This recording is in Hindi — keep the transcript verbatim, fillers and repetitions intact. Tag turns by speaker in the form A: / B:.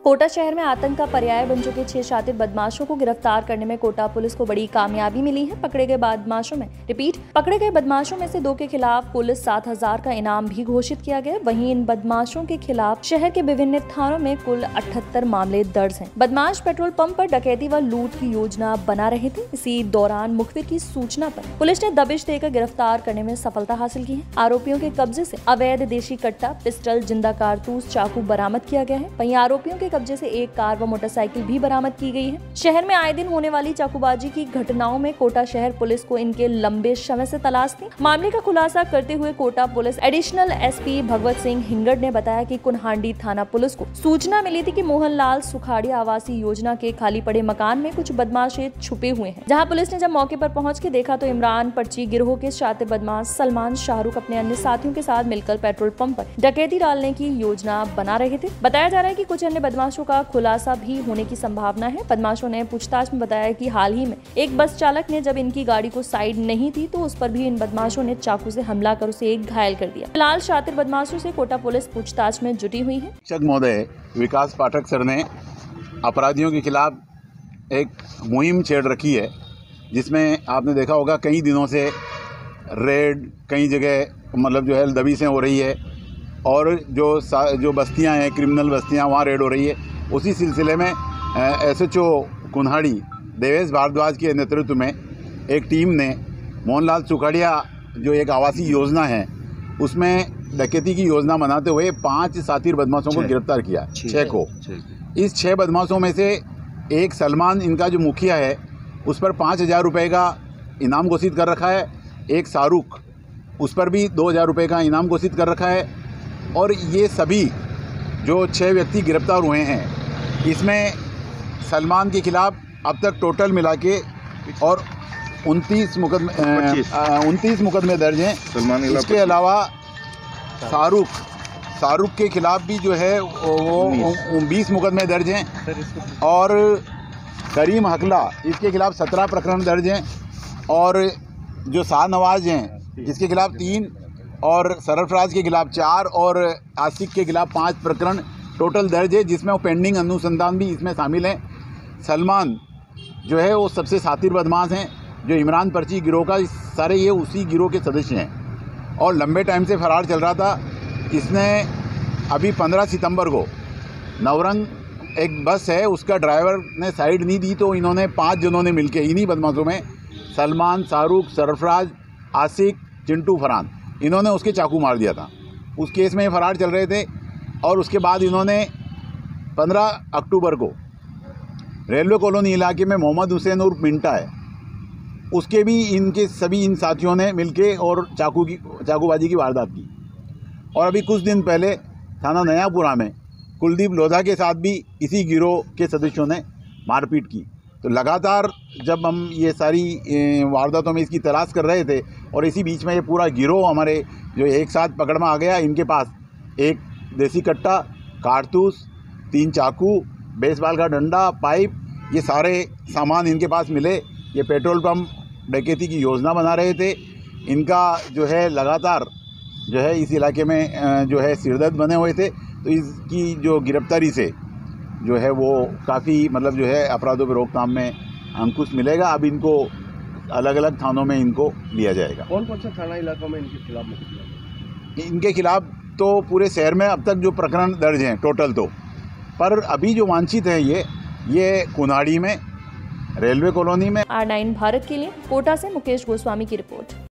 A: कोटा शहर में आतंक का पर्याय बन चुके छह शातिर बदमाशों को गिरफ्तार करने में कोटा पुलिस को बड़ी कामयाबी मिली है। पकड़े गए बदमाशों में रिपीट पकड़े गए बदमाशों में से दो के खिलाफ कुल सात हजार का इनाम भी घोषित किया गया। वहीं इन बदमाशों के खिलाफ शहर के विभिन्न थानों में कुल अठहत्तर मामले दर्ज हैं। बदमाश पेट्रोल पंप पर डकैती व लूट की योजना बना रहे थे। इसी दौरान मुखबिर की सूचना पर पुलिस ने दबिश देकर गिरफ्तार करने में सफलता हासिल की है। आरोपियों के कब्जे से अवैध देशी कट्टा, पिस्टल, जिंदा कारतूस, चाकू बरामद किया गया है। वहीं आरोपियों के कब्जे से एक कार व मोटरसाइकिल भी बरामद की गई है। शहर में आए दिन होने वाली चाकूबाजी की घटनाओं में कोटा शहर पुलिस को इनके लंबे समय से तलाश थी। मामले का खुलासा करते हुए Kota police additional SP Bhagwat Singh Hingad ने बताया कि कुन्हांडी थाना पुलिस को सूचना मिली थी कि मोहनलाल सुखाड़िया आवासीय योजना के खाली पड़े मकान में कुछ बदमाश छुपे हुए हैं। जहां पुलिस ने जब मौके पर पहुंच के देखा तो इमरान पर्ची गिरोह के शातिर बदमाश सलमान शाहरुख अपने अन्य साथियों के साथ मिलकर पेट्रोल पंप पर डकैती डालने की योजना बना रहे थे। बताया जा रहा है कि कुछ अन्य बदमाशों का खुलासा भी होने की संभावना है। बदमाशों ने पूछताछ में बताया कि हाल ही में एक बस चालक ने जब इनकी गाड़ी को साइड नहीं थी तो उस पर भी इन बदमाशों ने चाकू से हमला कर उसे एक घायल कर दिया। फिलहाल शातिर बदमाशों से कोटा पुलिस पूछताछ में जुटी हुई है।
B: शिक्षक महोदय विकास पाठक सर ने अपराधियों के खिलाफ एक मुहिम छेड़ रखी है, जिसमें आपने देखा होगा कई दिनों से रेड कई जगह मतलब जो है दबिशें हो रही है और जो जो बस्तियां हैं क्रिमिनल बस्तियां वहाँ रेड हो रही है। उसी सिलसिले में एसएचओ कुन्हाड़ी देवेश भारद्वाज के नेतृत्व में एक टीम ने मोहनलाल सुखाड़िया जो एक आवासीय योजना है उसमें डकैती की योजना बनाते हुए पांच साथी बदमाशों को गिरफ्तार किया, छः को। इस छः बदमाशों में से एक सलमान इनका जो मुखिया है उस पर पाँच हज़ार रुपये का इनाम घोषित कर रखा है। एक शाहरुख उस पर भी दो हज़ार रुपये का इनाम घोषित कर रखा है। और ये सभी जो छः व्यक्ति गिरफ्तार हुए हैं इसमें सलमान के खिलाफ अब तक टोटल मिला के और उनतीस मुकदमे उनतीस मुकदमे दर्ज हैं। इसके अलावा शाहरुख शाहरुख के खिलाफ भी जो है वो बीस मुकदमे दर्ज हैं और करीम हकला इसके खिलाफ सत्रह प्रकरण दर्ज हैं और जो शाहनवाज हैं इसके खिलाफ तीन और सरफराज के खिलाफ चार और आसिक के खिलाफ पाँच प्रकरण टोटल दर्ज है, जिसमें वो पेंडिंग अनुसंधान भी इसमें शामिल हैं। सलमान जो है वो सबसे सातिर बदमाश हैं, जो इमरान पर्ची गिरोह का सारे ये उसी गिरोह के सदस्य हैं और लंबे टाइम से फरार चल रहा था। इसने अभी पंद्रह सितंबर को नवरंग एक बस है उसका ड्राइवर ने साइड नहीं दी तो इन्होंने पाँच जनों ने मिलकर इन्हीं बदमाशों में सलमान, शाहरुख, सरफराज, आसिक, चिंटू, फरहान इन्होंने उसके चाकू मार दिया था। उस केस में फरार चल रहे थे और उसके बाद इन्होंने पंद्रह अक्टूबर को रेलवे कॉलोनी इलाके में मोहम्मद हुसैन उर्फ मिंटा है उसके भी इनके सभी इन साथियों ने मिलके और चाकू की चाकूबाजी की वारदात की। और अभी कुछ दिन पहले थाना नयापुरा में कुलदीप लोधा के साथ भी इसी गिरोह के सदस्यों ने मारपीट की। तो लगातार जब हम ये सारी वारदातों में इसकी तलाश कर रहे थे और इसी बीच में ये पूरा गिरोह हमारे जो एक साथ पकड़ में आ गया। इनके पास एक देसी कट्टा, कारतूस, तीन चाकू, बेसबॉल का डंडा, पाइप, ये सारे सामान इनके पास मिले। ये पेट्रोल पंप डकैती की योजना बना रहे थे। इनका जो है लगातार जो है इस इलाके में जो है सिरदर्द बने हुए थे। तो इसकी जो गिरफ्तारी से जो है वो काफ़ी मतलब जो है अपराधों पर रोकथाम में अंकुश मिलेगा। अब इनको अलग अलग थानों में इनको लिया जाएगा।
C: कौन कौन से थाना इलाकों में इनके खिलाफ
B: इनके खिलाफ तो पूरे शहर में अब तक जो प्रकरण दर्ज हैं टोटल तो, पर अभी जो वांछित है ये ये कुन्हाड़ी में, रेलवे कॉलोनी में।
A: आर नाइन भारत के लिए कोटा से मुकेश गोस्वामी की रिपोर्ट।